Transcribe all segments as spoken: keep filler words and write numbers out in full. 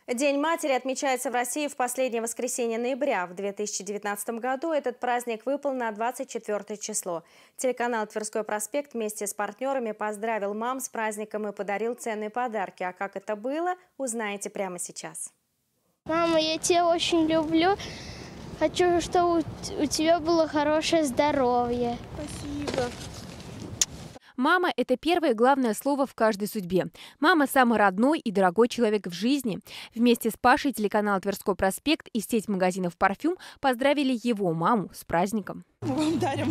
День матери отмечается в России в последнее воскресенье ноября. В две тысячи девятнадцатом году этот праздник выпал на двадцать четвёртое число. Телеканал «Тверской проспект» вместе с партнерами поздравил мам с праздником и подарил ценные подарки. А как это было, узнаете прямо сейчас. Мама, я тебя очень люблю. Хочу, чтобы у тебя было хорошее здоровье. Спасибо. Мама – это первое главное слово в каждой судьбе. Мама – самый родной и дорогой человек в жизни. Вместе с Пашей телеканал «Тверской проспект» и сеть магазинов «Парфюм» поздравили его маму с праздником. Мы вам дарим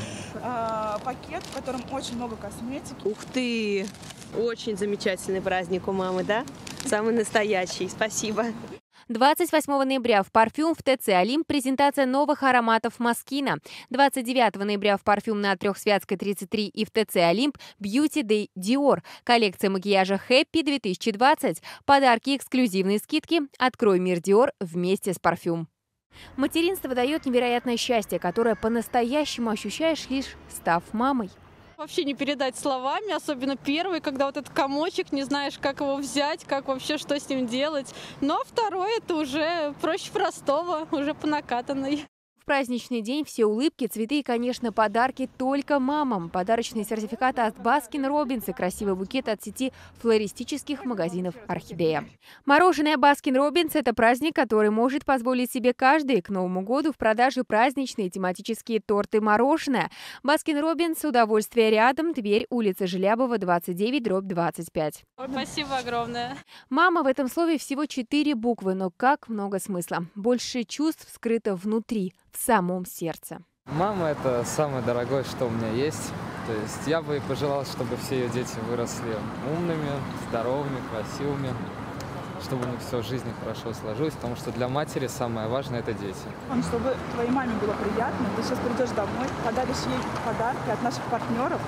э, пакет, в котором очень много косметики. Ух ты! Очень замечательный праздник у мамы, да? Самый настоящий. Спасибо. двадцать восьмого ноября в «Парфюм» в ТЦ «Олимп» презентация новых ароматов Москина. двадцать девятого ноября в «Парфюм» на Трехсвятской тридцать три и в ТЦ «Олимп» Beauty Day Dior. Коллекция макияжа Happy две тысячи двадцать. Подарки и эксклюзивные скидки. Открой мир Dior вместе с «Парфюм». Материнство дает невероятное счастье, которое по-настоящему ощущаешь, лишь став мамой. Вообще не передать словами, особенно первый, когда вот этот комочек, не знаешь, как его взять, как вообще, что с ним делать. Но второй это уже проще простого, уже по накатанной. В праздничный день все улыбки, цветы и, конечно, подарки только мамам. Подарочные сертификаты от Баскин Роббинс и красивый букет от сети флористических магазинов «Орхидея». Мороженое Баскин Роббинс – это праздник, который может позволить себе каждый. К Новому году в продаже праздничные тематические торты «Мороженое». Баскин Роббинс, удовольствие рядом, Тверь, улица Желябова, двадцать девять, дробь двадцать пять. Спасибо огромное. Мама в этом слове всего четыре буквы, но как много смысла. Больше чувств скрыто внутри, в самом сердце. Мама – это самое дорогое, что у меня есть. То есть я бы и пожелал, чтобы все ее дети выросли умными, здоровыми, красивыми, чтобы у них все в жизни хорошо сложилось, потому что для матери самое важное – это дети. Чтобы твоей маме было приятно, ты сейчас придешь домой, подаришь ей подарки от наших партнеров,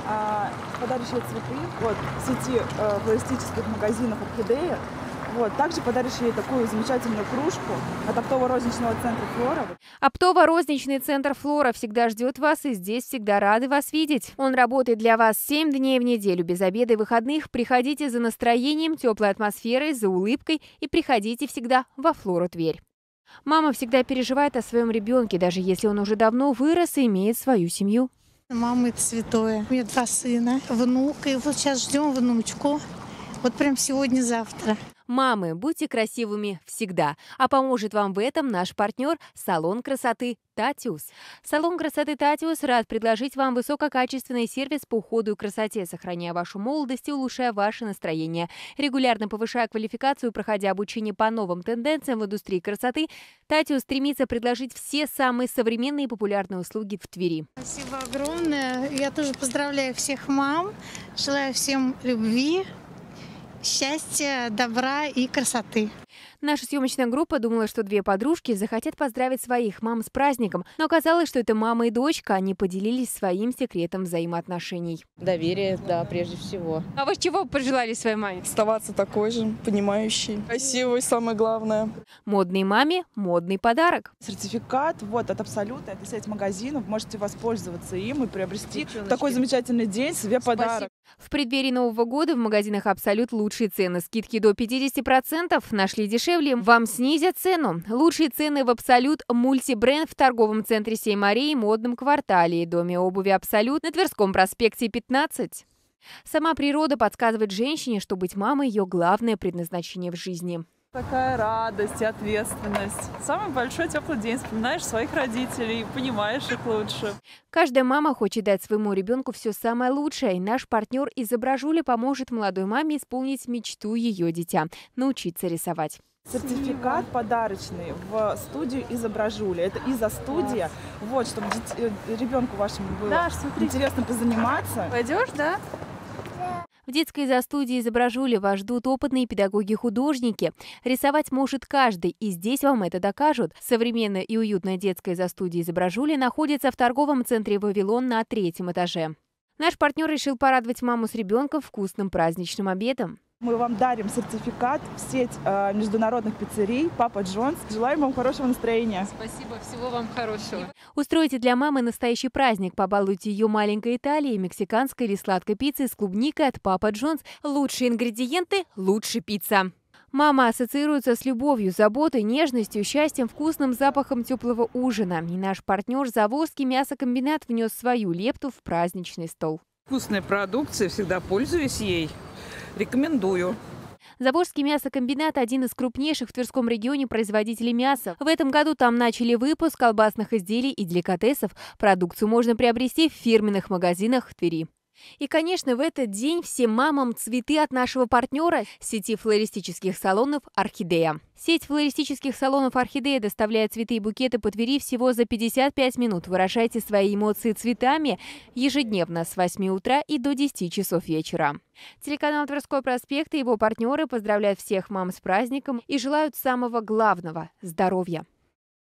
подаришь ей цветы вот, в сети э, флористических магазинов «Орхидея». Вот. Также подаришь ей такую замечательную кружку от оптово-розничного центра «Флора». Оптово-розничный центр «Флора» всегда ждет вас и здесь всегда рады вас видеть. Он работает для вас семь дней в неделю, без обеда и выходных. Приходите за настроением, теплой атмосферой, за улыбкой и приходите всегда во «Флору» Тверь. Мама всегда переживает о своем ребенке, даже если он уже давно вырос и имеет свою семью. Мама – это святое. У меня два сына, внук, и вот сейчас ждем внучку. Вот прям сегодня-завтра. Мамы, будьте красивыми всегда. А поможет вам в этом наш партнер – салон красоты «Татиус». Салон красоты «Татиус» рад предложить вам высококачественный сервис по уходу и красоте, сохраняя вашу молодость и улучшая ваше настроение. Регулярно повышая квалификацию, проходя обучение по новым тенденциям в индустрии красоты, «Татиус» стремится предложить все самые современные и популярные услуги в Твери. Спасибо огромное. Я тоже поздравляю всех мам. Желаю всем любви, счастья, добра и красоты. Наша съемочная группа думала, что две подружки захотят поздравить своих мам с праздником, но оказалось, что это мама и дочка, они поделились своим секретом взаимоотношений. Доверие, да, прежде всего. А вы чего пожелали своей маме? Оставаться такой же, понимающей, красивой, самое главное. Модной маме модный подарок. Сертификат вот от Абсолюта, это сеть магазинов, можете воспользоваться им и приобрести в такой замечательный день себе подарок. В преддверии Нового года в магазинах «Абсолют» лучшие цены. Скидки до пятидесяти процентов. Нашли дешевле? Вам снизят цену. Лучшие цены в «Абсолют» мультибренд в торговом центре «Семь морей» и модном квартале и доме обуви «Абсолют» на Тверском проспекте пятнадцать. Сама природа подсказывает женщине, что быть мамой – ее главное предназначение в жизни. Такая радость и ответственность. Самый большой теплый день. Вспоминаешь своих родителей, понимаешь их лучше. Каждая мама хочет дать своему ребенку все самое лучшее. И наш партнер «Изображуля» поможет молодой маме исполнить мечту ее дитя – научиться рисовать. Сертификат подарочный в студию «Изображуля». Это изо-студия. Вот, чтобы ребенку вашему было Да, интересно позаниматься. Пойдешь, да? В детской изо-студии «Изображуля» вас ждут опытные педагоги-художники. Рисовать может каждый, и здесь вам это докажут. Современная и уютная детская изо-студия «Изображуля» находится в торговом центре «Вавилон» на третьем этаже. Наш партнер решил порадовать маму с ребенком вкусным праздничным обедом. Мы вам дарим сертификат в сеть э, международных пиццерий «Папа Джонс». Желаем вам хорошего настроения. Спасибо, всего вам хорошего. Устройте для мамы настоящий праздник. Побалуйте ее маленькой Италией, мексиканской или сладкой пиццей с клубникой от «Папа Джонс». Лучшие ингредиенты – лучше пицца. Мама ассоциируется с любовью, заботой, нежностью, счастьем, вкусным запахом теплого ужина. И наш партнер Заволжский мясокомбинат внес свою лепту в праздничный стол. Вкусная продукция, всегда пользуюсь ей. Рекомендую. Заволжский мясокомбинат – один из крупнейших в Тверском регионе производителей мяса. В этом году там начали выпуск колбасных изделий и деликатесов. Продукцию можно приобрести в фирменных магазинах в Твери. И, конечно, в этот день всем мамам цветы от нашего партнера – сети флористических салонов «Орхидея». Сеть флористических салонов «Орхидея» доставляет цветы и букеты по Твери всего за пятьдесят пять минут. Выражайте свои эмоции цветами ежедневно с восьми утра и до десяти часов вечера. Телеканал «Тверской проспект» и его партнеры поздравляют всех мам с праздником и желают самого главного – здоровья.